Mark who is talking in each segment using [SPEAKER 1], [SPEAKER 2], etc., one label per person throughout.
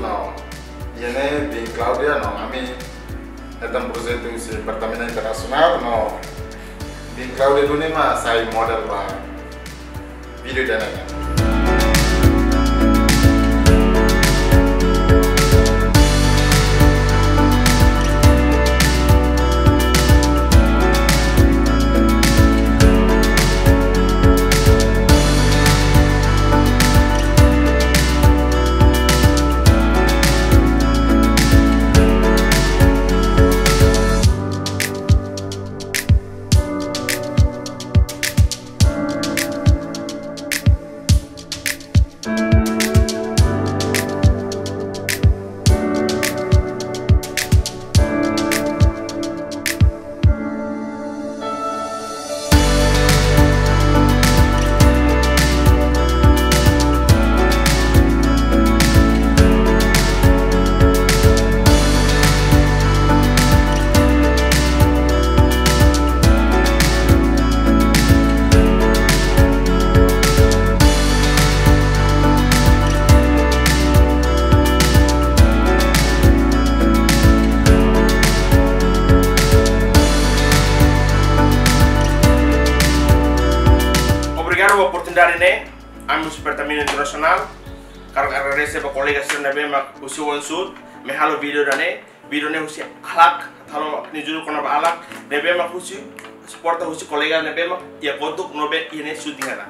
[SPEAKER 1] no. Ini di Claudia no kami datang proyek si Pertamina Internasional no. Di Claudia dulu mah saya model lah video dan lain-lain.
[SPEAKER 2] Obrigado por oportunidade né, ambos Pertamina Internacional. Quero agradecer para colegas que também me usaram sul, me halo video ne usi halak, halo ni juru kono ba halak, nebe ma usi suporta usi kolega nebe ma ya kontuk nobe ini shooting ana.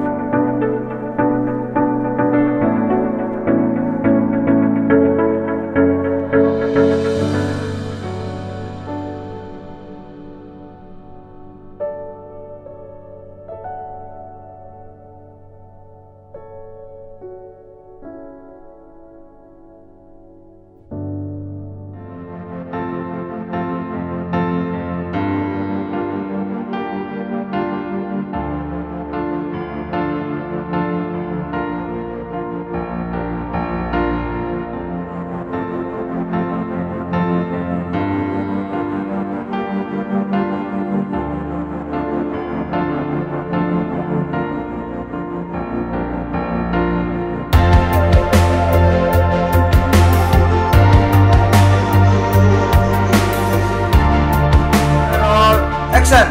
[SPEAKER 3] Action!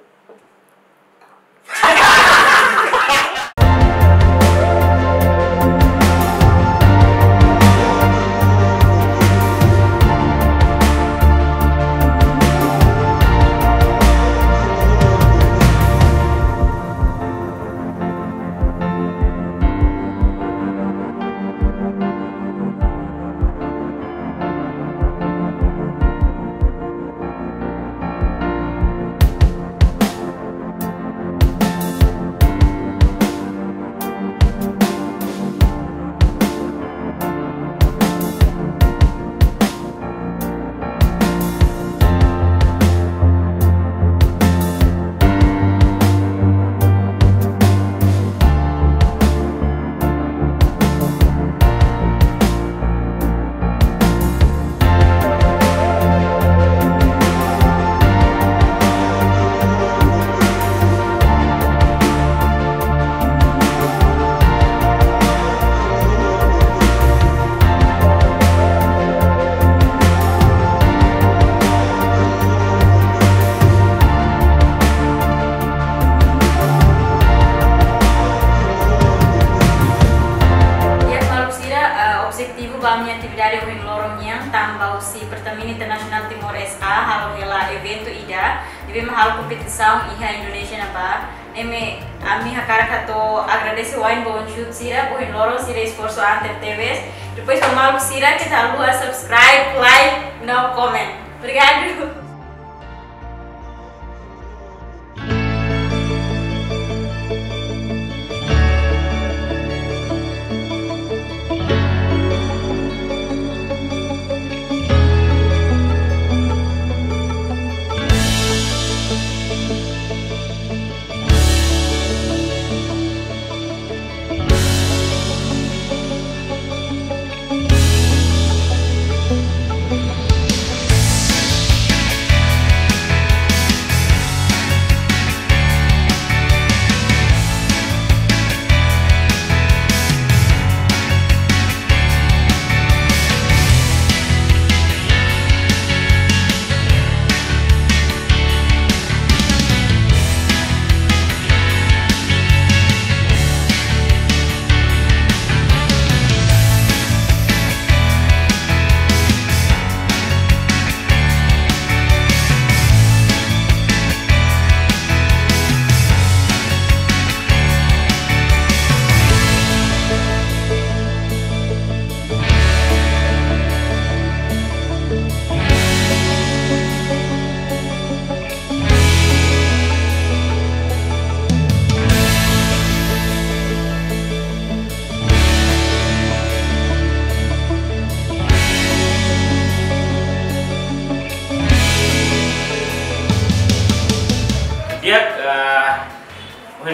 [SPEAKER 4] Atividade o lorongnya tambah si Pertamina Internasional Timor SA halo hela evento ida deve halo competição iha Indonesia napa neme ami hakara kato agradece wine bon shoot sira o lorong sira esforço ante TVs depois tomar sira kita luar subscribe like no comment obrigado.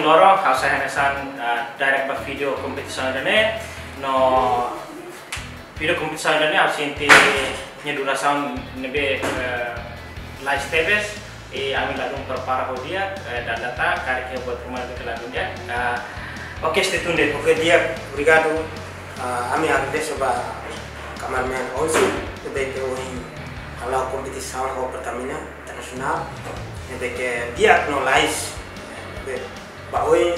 [SPEAKER 3] wing loro kau saya hanesan direct bak video kompetisi dane no video kompetisi dane harus inti nyedura sound nebe live stebes amin lagung perpara dia dan data kariknya buat rumah itu lagun dia oke stay tune deh oke dia obrigado ami agradeço ba cameraman also nebe que kalau kompetisi sound ho Pertamina Internasional nebe que dia no live Baoi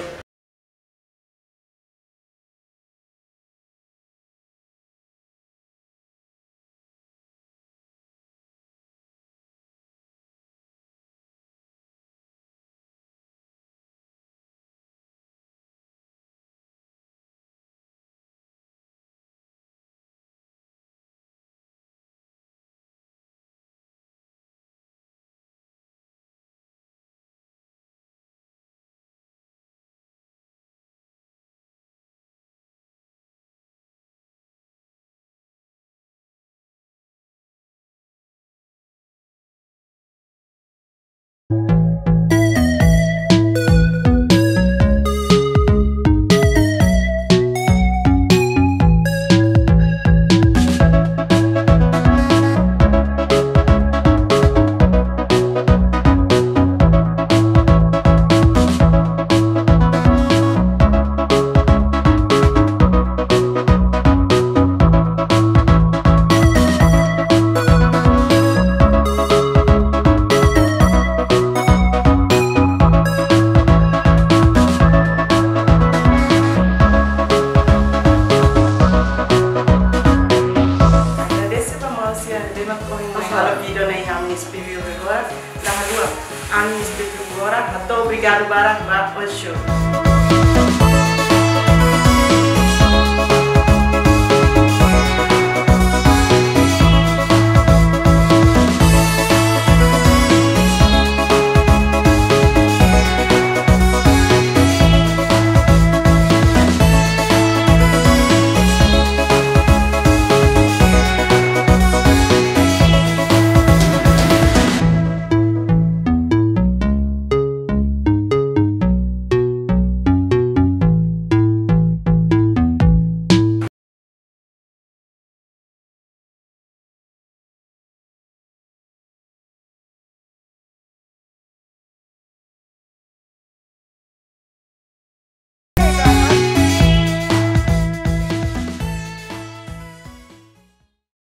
[SPEAKER 3] Amin, espírito agora, muito obrigado para o show.